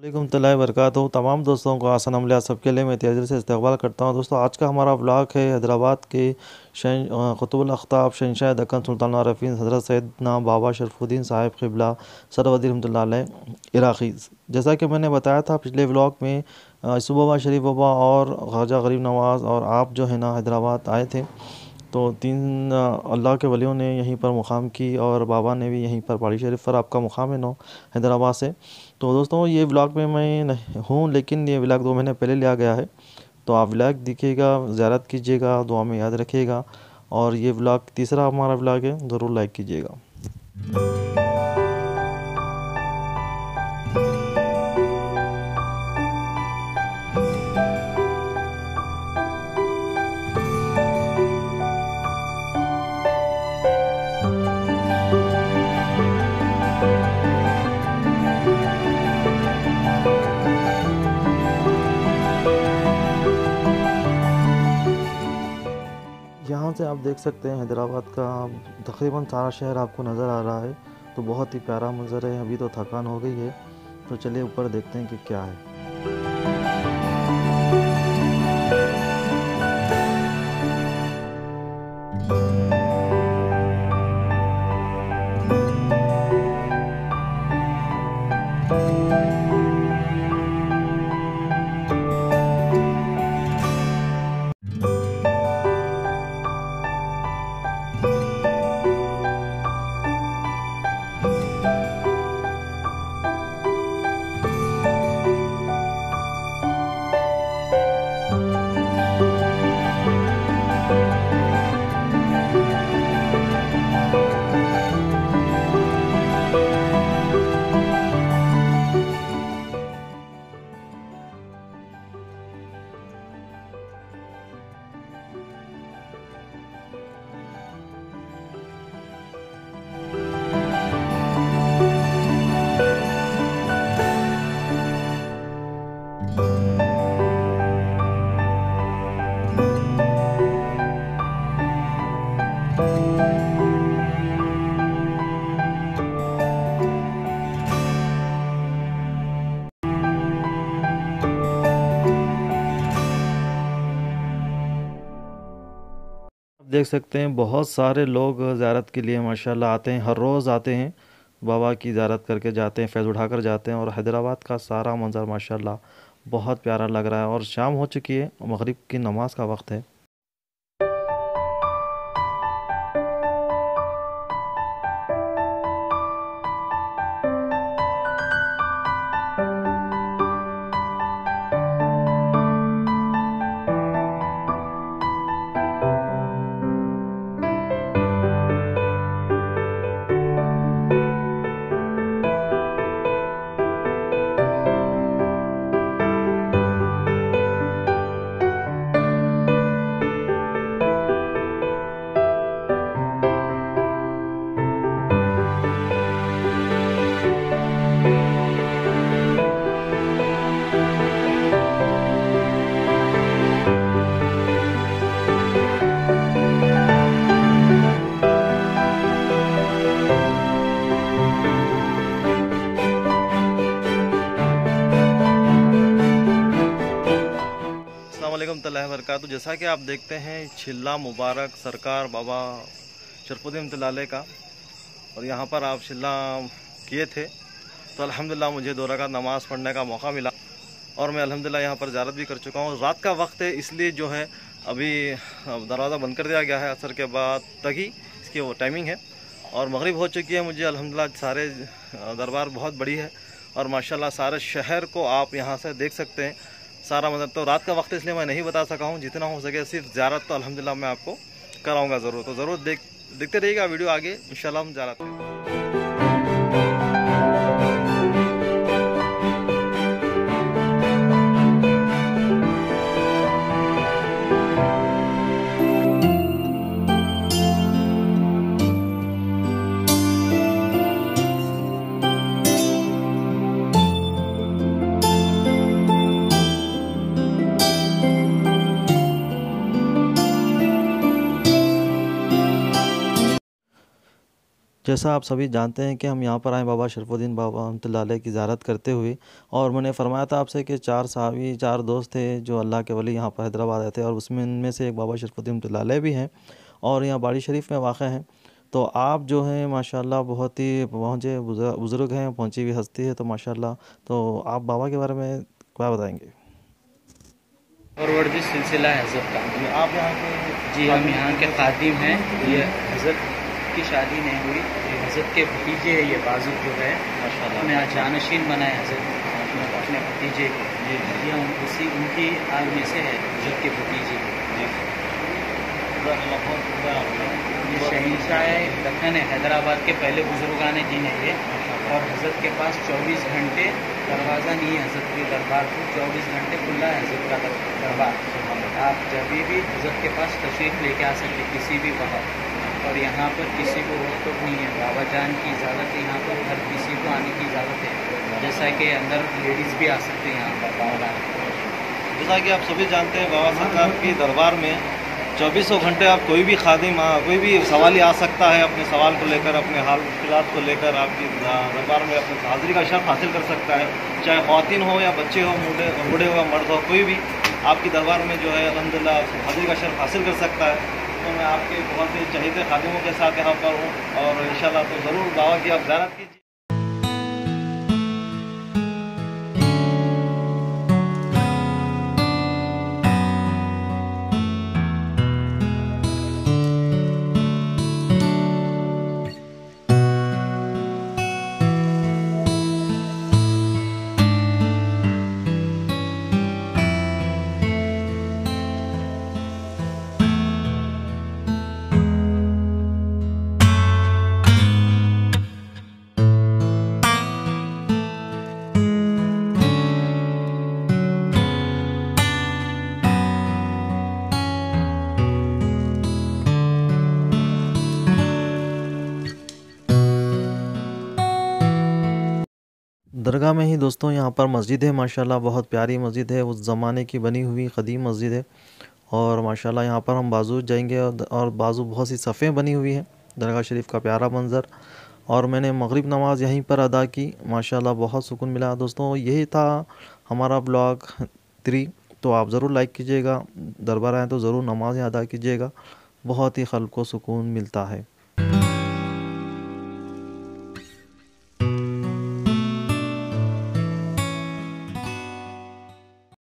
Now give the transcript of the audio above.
वालेकुम तल्ला बरकातहू। तमाम दोस्तों को आसान अमलिया सबके लिए मैं तहे दिल से इस्तकबाल करता हूँ। दोस्तों, आज का हमारा व्लॉग है हैदराबाद के क़ुतुबुल अख़्ताब शहंशाह दक्कन सुल्तान आरफ़ीन हज़रत सैयदना बाबा शरफ़ुद्दीन साहिब क़िबला सरवदी रहमतुल्लाह अलैह इराक़ी। जैसा कि मैंने बताया था पिछले व्लॉग में, सुबह शरीफ बाबा और ख्वाजा गरीब नवाज़ और आप जो है ना हैदराबाद आए थे। तो तीन अल्लाह के वलियों ने यहीं पर मुक़ाम की और बाबा ने भी यहीं पर पहाड़ी शरीफ पर आपका मुक़ाम है नो हैदराबाद से। तो दोस्तों, ये व्लॉग में मैं नहीं हूँ, लेकिन ये व्लॉग 2 महीने पहले लिया गया है। तो आप व्लॉग देखिएगा, ज़ियारत कीजिएगा, दुआ में याद रखिएगा। और ये व्लॉग तीसरा हमारा व्लॉग है, ज़रूर लाइक कीजिएगा। यहाँ से आप देख सकते हैं हैदराबाद का तकरीबन सारा शहर आपको नज़र आ रहा है। तो बहुत ही प्यारा मंज़र है। अभी तो थकान हो गई है, तो चलिए ऊपर देखते हैं कि क्या है। देख सकते हैं बहुत सारे लोग ज़ियारत के लिए माशाल्लाह आते हैं, हर रोज़ आते हैं, बाबा की ज़ियारत करके जाते हैं, फैज़ उठाकर जाते हैं। और हैदराबाद का सारा मंज़र माशाल्लाह बहुत प्यारा लग रहा है। और शाम हो चुकी है, मगरिब की नमाज़ का वक्त है। अस्सलामुअलैकुम तल्ला बरकातहू। जैसा कि आप देखते हैं छिल्ला मुबारक सरकार बाबा शरफ़ुद्दीन रहमतुल्लाह अलैह का, और यहाँ पर आप छिल्ला किए थे। तो अल्हम्दुलिल्लाह मुझे 2 रकात नमाज़ पढ़ने का मौका मिला और मैं अल्हम्दुलिल्लाह यहाँ पर ज़ियारत भी कर चुका हूँ। रात का वक्त है, इसलिए जो है अभी दरवाज़ा बंद कर दिया गया है। असर के बाद तक ही इसकी वो टाइमिंग है और मगरिब हो चुकी है। मुझे अल्हम्दुलिल्लाह सारे दरबार बहुत बड़ी है और माशाल्लाह सारे शहर को आप यहाँ से देख सकते हैं सारा। मतलब तो रात का वक्त इसलिए मैं नहीं बता सका हूँ, जितना हो सके सिर्फ ज़ियारत तो अल्हम्दुलिल्लाह मैं आपको कराऊँगा ज़रूर। तो ज़रूर देखते रहिएगा वीडियो, आगे इंशाल्लाह हम ज़ियारत करेंगे। जैसा आप सभी जानते हैं कि हम यहाँ पर आए बाबा शरफुद्दीन बाबा रहमतुल्लाह अलैह की ज़ियारत करते हुए, और मैंने फरमाया था आपसे कि 4 सहाबी 4 दोस्त थे जो अल्लाह के वली यहाँ पर हैदराबाद आए थे, और उसमें इनमें से एक बाबा शरफुद्दीन रहमतुल्लाह अलैह भी हैं और यहाँ बाड़ी शरीफ में वाक़ हैं। तो आप जो हैं माशाल्लाह बहुत ही पहुँचे बुज़ुर्ग हैं, पहुँची हुई हस्ती है, तो माशाल्लाह। तो आप बाबा के बारे में क्या बताएँगे? और वर्दी सिलसिला हज़रत का। आप यहाँ के? जी, हम यहाँ के खादिम हैं। ये हज़रत की शादी नहीं हुई, ये हज़रत के भतीजे है, ये बाजुक जो है माशाल्लाह अपने जानशीन बनाए हज़रत अपने भतीजे को। ये उसी उनकी आग में से है, हज़रत के भतीजे को। ये शहंशाह दक्कन है, हैदराबाद के पहले बुजुर्गान दीन है ये। और हज़रत के पास 24 घंटे दरवाज़ा नहीं है हज़रत के दरबार को, 24 घंटे खुला है हज़रत का दरबार। आप जब भी हज़रत के पास तशरीफ़ लेके आ सकते किसी भी वक्त, और यहाँ पर किसी को रोक टोक नहीं है। बाबा जान की इजाज़त है, यहाँ पर हर किसी को आने की इजाज़त है, जैसा कि अंदर लेडीज़ भी आ सकते हैं यहाँ पर बाबा। जैसा कि आप सभी जानते हैं बाबा सरकार की दरबार में 24 घंटे आप कोई भी खादिम कोई भी सवाली आ सकता है, अपने सवाल को लेकर, अपने हाल मुश्किलात को लेकर आपकी दरबार में अपने हाज़िरी का शर्फ हासिल कर सकता है। चाहे ख़वातीन हो या बच्चे हो, बूढ़े हो या मर्द हो, कोई भी आपकी दरबार में जो है अल्हम्दुलिल्लाह हाज़िरी का शर्फ हासिल कर सकता है। तो मैं आपके बहुत ही चहीते खादिमों के साथ यहाँ पर हूँ, और इंशाल्लाह तो ज़रूर बाबा की आप ज़ियारत कीजिए। दरगाह में ही दोस्तों यहाँ पर मस्जिद है, माशाल्लाह बहुत प्यारी मस्जिद है, उस ज़माने की बनी हुई क़दीम मस्जिद है। और माशाल्लाह यहाँ पर हम बाजू जाएंगे, और बाजू बहुत सी सफ़ें बनी हुई हैं, दरगाह शरीफ का प्यारा मंज़र। और मैंने मगरिब नमाज़ यहीं पर अदा की, माशाल्लाह बहुत सुकून मिला। दोस्तों यही था हमारा ब्लॉग 3। तो आप ज़रूर लाइक कीजिएगा, दरबार आएँ तो ज़रूर नमाज़ें अदा कीजिएगा, बहुत ही क़ल्ब को सुकून मिलता है।